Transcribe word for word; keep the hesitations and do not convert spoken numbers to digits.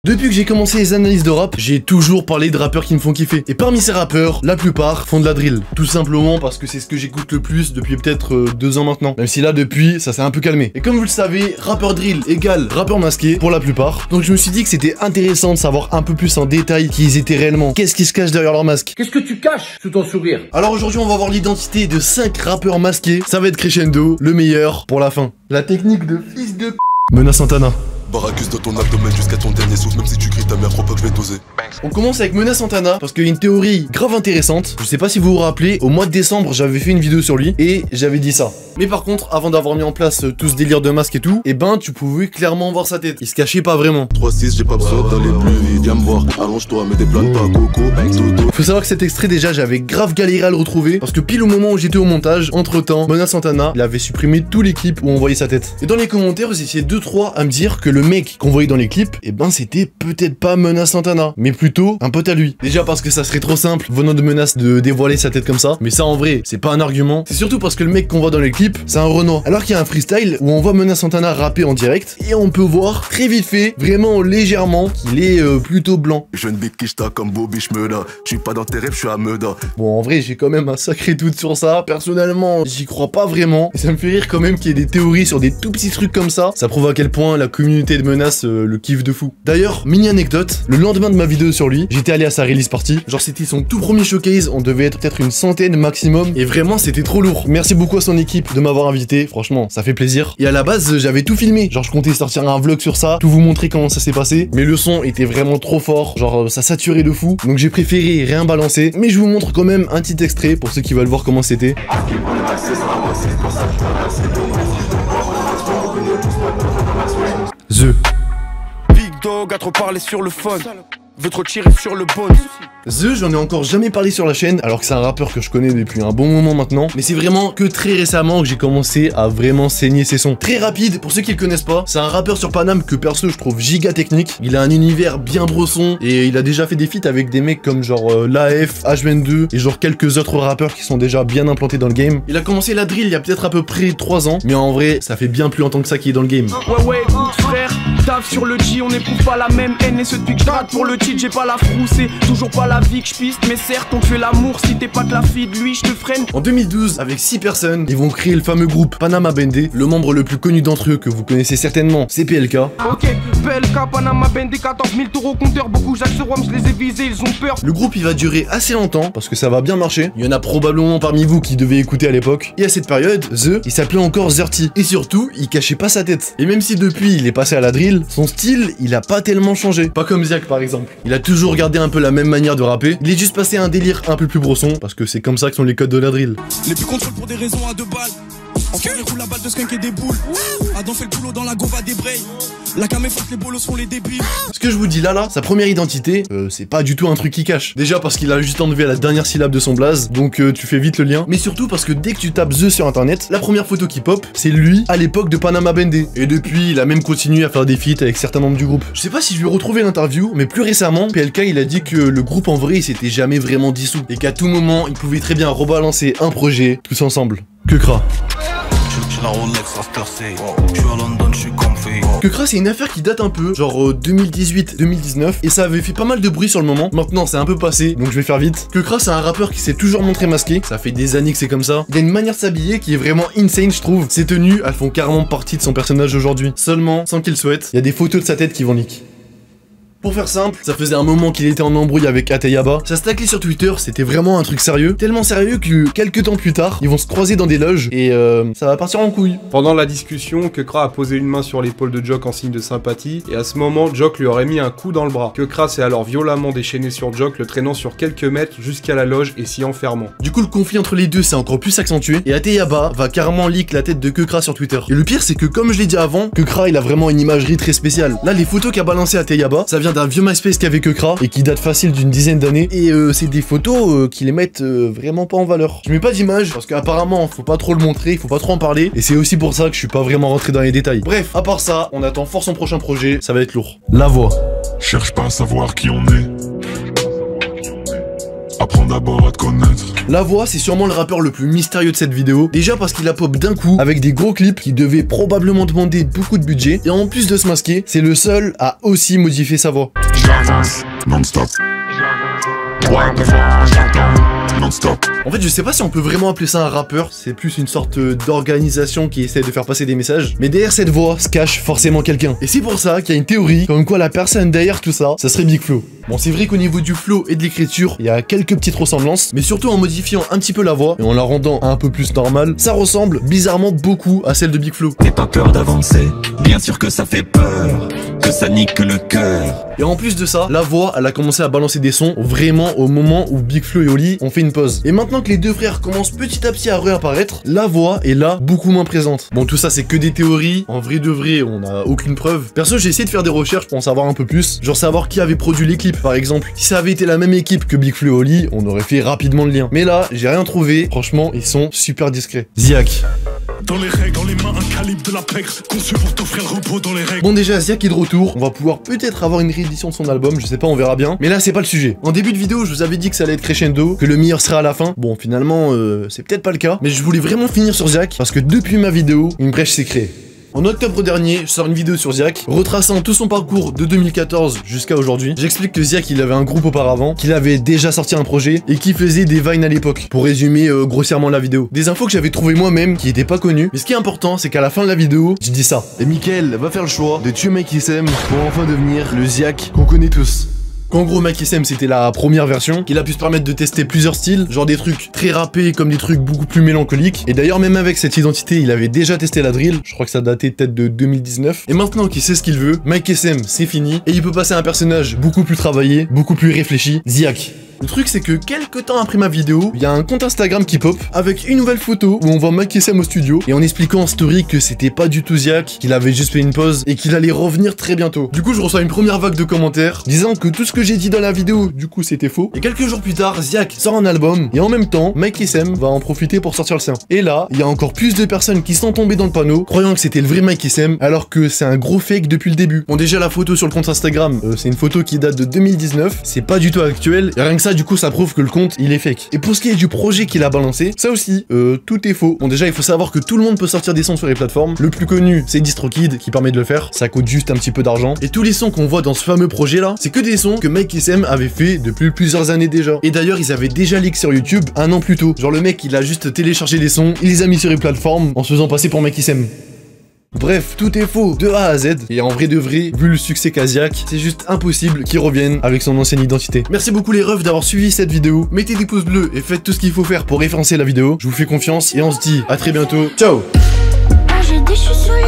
Depuis que j'ai commencé les analyses de rap, j'ai toujours parlé de rappeurs qui me font kiffer. Et parmi ces rappeurs, la plupart font de la drill. Tout simplement parce que c'est ce que j'écoute le plus depuis peut-être euh, deux ans maintenant. Même si là, depuis, ça s'est un peu calmé. Et comme vous le savez, rappeur drill égale rappeur masqué pour la plupart. Donc je me suis dit que c'était intéressant de savoir un peu plus en détail qui ils étaient réellement. Qu'est-ce qui se cache derrière leur masque? Qu'est-ce que tu caches sous ton sourire? Alors aujourd'hui, on va voir l'identité de cinq rappeurs masqués. Ça va être crescendo, le meilleur pour la fin. La technique de fils de p... Mena Santana. Baracus dans ton abdomen jusqu'à ton dernier souffle, même si tu cries ta mère, crois pas que je vais t'oser. On commence avec Mena Santana parce qu'il y a une théorie grave intéressante. Je sais pas si vous vous rappelez, au mois de décembre, j'avais fait une vidéo sur lui et j'avais dit ça. Mais par contre, avant d'avoir mis en place euh, tout ce délire de masque et tout, et ben tu pouvais clairement voir sa tête. Il se cachait pas vraiment. trois six, j'ai pas besoin d'aller plus vite, viens me voir. Arrange-toi, mets des planes pas coco, dodo. Faut savoir que cet extrait déjà, j'avais grave galéré à le retrouver parce que pile au moment où j'étais au montage, entre temps, Mena Santana, il avait supprimé tous les clips où on voyait sa tête. Et dans les commentaires, vous étiez deux trois à me dire que le mec qu'on voyait dans les clips, et ben c'était peut-être pas Mena Santana, mais plutôt un pote à lui. Déjà parce que ça serait trop simple venant de Menace de dévoiler sa tête comme ça, mais ça en vrai, c'est pas un argument. C'est surtout parce que le mec qu'on voit dans les clips, c'est un Renoir. Alors qu'il y a un freestyle où on voit Mena Santana rapper en direct et on peut voir très vite fait, vraiment légèrement, qu'il est euh, plutôt blanc. Jeune bikishta comme Bobby Schmeda, je suis pas dans tes rêves, je suis à Meda. Bon, en vrai, j'ai quand même un sacré doute sur ça. Personnellement, j'y crois pas vraiment. Et ça me fait rire quand même qu'il y ait des théories sur des tout petits trucs comme ça. Ça prouve à quel point la communauté de Menace euh, le kiffe de fou. D'ailleurs, mini anecdote, le lendemain de ma vidéo sur lui, j'étais allé à sa release party. Genre, c'était son tout premier showcase. On devait être peut-être une centaine maximum. Et vraiment, c'était trop lourd. Merci beaucoup à son équipe de m'avoir invité. Franchement, ça fait plaisir. Et à la base, j'avais tout filmé. Genre, je comptais sortir un vlog sur ça, tout vous montrer comment ça s'est passé. Mais le son était vraiment trop fort. Genre, ça saturait de fou. Donc, j'ai préféré rien balancer. Mais je vous montre quand même un petit extrait pour ceux qui veulent voir comment c'était. The Big Dog a trop parlé sur le phone, veut trop tirer sur le bonus. The, j'en ai encore jamais parlé sur la chaîne, alors que c'est un rappeur que je connais depuis un bon moment maintenant. Mais c'est vraiment que très récemment que j'ai commencé à vraiment saigner ses sons. Très rapide, pour ceux qui le connaissent pas, c'est un rappeur sur Paname que perso je trouve giga technique. Il a un univers bien brosson et il a déjà fait des feats avec des mecs comme genre euh, l'A F, H vingt-deux et genre quelques autres rappeurs qui sont déjà bien implantés dans le game. Il a commencé la drill il y a peut-être à peu près trois ans, mais en vrai, ça fait bien plus longtemps que ça qu'il est dans le game. Ouais ouais, écoute frère, taf sur le G, on n'éprouve pas la même haine. Et ce depuis que je gratte pour le titre, j'ai pas la frousse, c'est toujours pas la vie que je piste. Mais certes, on te fait l'amour, si t'es pas de la fille de lui, je te freine. En deux mille douze, avec six personnes, ils vont créer le fameux groupe Panama Bendé. Le membre le plus connu d'entre eux, que vous connaissez certainement, c'est P L K. Ok, P L K, Panama Bendé, quatorze mille tours au compteur, beaucoup Jacques Rome, je les ai visés, ils ont peur. Le groupe, il va durer assez longtemps, parce que ça va bien marcher. Il y en a probablement parmi vous qui devaient écouter à l'époque. Et à cette période, The, il s'appelait encore Zerty. Et surtout, il cachait pas sa tête. Et même si depuis, il est passé à la drill, son style, il a pas tellement changé. Pas comme Ziak par exemple. Il a toujours gardé un peu la même manière de rapper. Il est juste passé à un délire un peu plus brosson, parce que c'est comme ça que sont les codes de la drill. Les plus contrôles pour des raisons à deux balles. Enfin, les roule la balle de skunk et des boules. Adam fait le boulot dans la gova des brailles. La cam efface, les bolos sont les débiles. Ce que je vous dis là, là, sa première identité, euh, c'est pas du tout un truc qui cache. Déjà parce qu'il a juste enlevé la dernière syllabe de son blaze, donc euh, tu fais vite le lien. Mais surtout parce que dès que tu tapes The sur internet, la première photo qui pop, c'est lui à l'époque de Panama Bendé. Et depuis, il a même continué à faire des feats avec certains membres du groupe. Je sais pas si je vais retrouver l'interview, mais plus récemment, P L K il a dit que le groupe en vrai, il s'était jamais vraiment dissous. Et qu'à tout moment, ils pouvaient très bien rebalancer un projet tous ensemble. Kekra. Kekra, c'est une affaire qui date un peu, genre euh, deux mille dix-huit deux mille dix-neuf, et ça avait fait pas mal de bruit sur le moment. Maintenant, c'est un peu passé, donc je vais faire vite. Kekra, c'est un rappeur qui s'est toujours montré masqué, ça fait des années que c'est comme ça. Il a une manière de s'habiller qui est vraiment insane, je trouve. Ses tenues, elles font carrément partie de son personnage aujourd'hui. Seulement, sans qu'il le souhaite, il y a des photos de sa tête qui vont niquer. Pour faire simple, ça faisait un moment qu'il était en embrouille avec Ateyaba. Ça se taclait sur Twitter, c'était vraiment un truc sérieux. Tellement sérieux que quelques temps plus tard, ils vont se croiser dans des loges et euh, ça va partir en couille. Pendant la discussion, Kekra a posé une main sur l'épaule de Jock en signe de sympathie, et à ce moment, Jock lui aurait mis un coup dans le bras. Kekra s'est alors violemment déchaîné sur Jock, le traînant sur quelques mètres jusqu'à la loge et s'y enfermant. Du coup, le conflit entre les deux s'est encore plus accentué, et Ateyaba va carrément leak la tête de Kekra sur Twitter. Et le pire, c'est que comme je l'ai dit avant, Kekra il a vraiment une imagerie très spéciale. Là, les photos qu'a balancé Ateyaba, ça vient d'un vieux MySpace avec Kekra et qui date facile d'une dizaine d'années, et euh, c'est des photos euh, qui les mettent euh, vraiment pas en valeur. Je mets pas d'image parce qu'apparemment faut pas trop le montrer, il faut pas trop en parler, et c'est aussi pour ça que je suis pas vraiment rentré dans les détails. Bref, à part ça, on attend fort son prochain projet, ça va être lourd. La voix. Cherche pas à savoir qui on est. apprends d'abord à te connaître. La Voix, c'est sûrement le rappeur le plus mystérieux de cette vidéo. Déjà parce qu'il a pop d'un coup avec des gros clips qui devaient probablement demander beaucoup de budget. Et en plus de se masquer, c'est le seul à aussi modifier sa voix. J'avance non-stop. Ouais, devant, j'attends non-stop. En fait, je sais pas si on peut vraiment appeler ça un rappeur, c'est plus une sorte d'organisation qui essaie de faire passer des messages. Mais derrière cette voix se cache forcément quelqu'un. Et c'est pour ça qu'il y a une théorie comme quoi la personne derrière tout ça, ça serait Big Flo. Bon, c'est vrai qu'au niveau du flow et de l'écriture, il y a quelques petites ressemblances, mais surtout en modifiant un petit peu la voix et en la rendant un peu plus normale, ça ressemble bizarrement beaucoup à celle de Big Flo. T'es pas peur d'avancer, bien sûr que ça fait peur, que ça nique le cœur. Et en plus de ça, la voix, elle a commencé à balancer des sons vraiment au moment où Big Flo et Oli ont fait une pause. Et maintenant que les deux frères commencent petit à petit à réapparaître, la voix est là beaucoup moins présente. Bon, tout ça c'est que des théories, en vrai de vrai, on n'a aucune preuve. Perso, j'ai essayé de faire des recherches pour en savoir un peu plus, genre savoir qui avait produit les clips par exemple. Si ça avait été la même équipe que Big Flo et Oli, on aurait fait rapidement le lien. Mais là, j'ai rien trouvé, franchement, ils sont super discrets. Ziak. Dans les règles, dans les mains, un calibre de la pègre, conçu pour t'offrir le repos dans les règles. Bon, déjà, Ziak est de retour. On va pouvoir peut-être avoir une réédition de son album, je sais pas, on verra bien. Mais là, c'est pas le sujet. En début de vidéo, je vous avais dit que ça allait être crescendo, que le meilleur serait à la fin. Bon, finalement, euh, c'est peut-être pas le cas. Mais je voulais vraiment finir sur Ziak, parce que depuis ma vidéo, une brèche s'est créée. En octobre dernier, je sors une vidéo sur Ziak, retraçant tout son parcours de deux mille quatorze jusqu'à aujourd'hui. J'explique que Ziak, il avait un groupe auparavant, qu'il avait déjà sorti un projet, et qu'il faisait des vines à l'époque, pour résumer euh, grossièrement la vidéo. Des infos que j'avais trouvées moi-même, qui étaient pas connues, mais ce qui est important, c'est qu'à la fin de la vidéo, je dis ça. Et Mickaël va faire le choix de tuer Mike Issem pour enfin devenir le Ziak qu'on connaît tous. Qu'en gros, Mike Issem, c'était la première version, qu'il a pu se permettre de tester plusieurs styles, genre des trucs très rappés comme des trucs beaucoup plus mélancoliques. Et d'ailleurs, même avec cette identité, il avait déjà testé la drill, je crois que ça datait peut-être de deux mille dix-neuf. Et maintenant qu'il sait ce qu'il veut, Mike Issem, c'est fini, et il peut passer à un personnage beaucoup plus travaillé, beaucoup plus réfléchi, Ziak. Le truc c'est que quelques temps après ma vidéo, il y a un compte Instagram qui pop avec une nouvelle photo où on voit Mike Issem au studio et en expliquant en story que c'était pas du tout Ziak, qu'il avait juste fait une pause et qu'il allait revenir très bientôt. Du coup je reçois une première vague de commentaires disant que tout ce que j'ai dit dans la vidéo du coup c'était faux. Et quelques jours plus tard, Ziak sort un album et en même temps, Mike Issem va en profiter pour sortir le sien. Et là, il y a encore plus de personnes qui sont tombées dans le panneau croyant que c'était le vrai Mike Issem alors que c'est un gros fake depuis le début. Bon déjà la photo sur le compte Instagram, euh, c'est une photo qui date de deux mille dix-neuf, c'est pas du tout actuel et rien que ça du coup ça prouve que le compte il est fake. Et pour ce qui est du projet qu'il a balancé, ça aussi, euh, tout est faux. Bon déjà il faut savoir que tout le monde peut sortir des sons sur les plateformes. Le plus connu c'est DistroKid qui permet de le faire, ça coûte juste un petit peu d'argent. Et tous les sons qu'on voit dans ce fameux projet là, c'est que des sons que Mike Issem avait fait depuis plusieurs années déjà. Et d'ailleurs ils avaient déjà leak sur YouTube un an plus tôt. Genre le mec il a juste téléchargé des sons, il les a mis sur les plateformes en se faisant passer pour Mike Issem. Bref, tout est faux de A à Z, et en vrai de vrai, vu le succès qu'a Ziak, c'est juste impossible qu'il revienne avec son ancienne identité. Merci beaucoup les refs d'avoir suivi cette vidéo, mettez des pouces bleus et faites tout ce qu'il faut faire pour référencer la vidéo, je vous fais confiance et on se dit à très bientôt, ciao. Ah, j'ai dit, je suis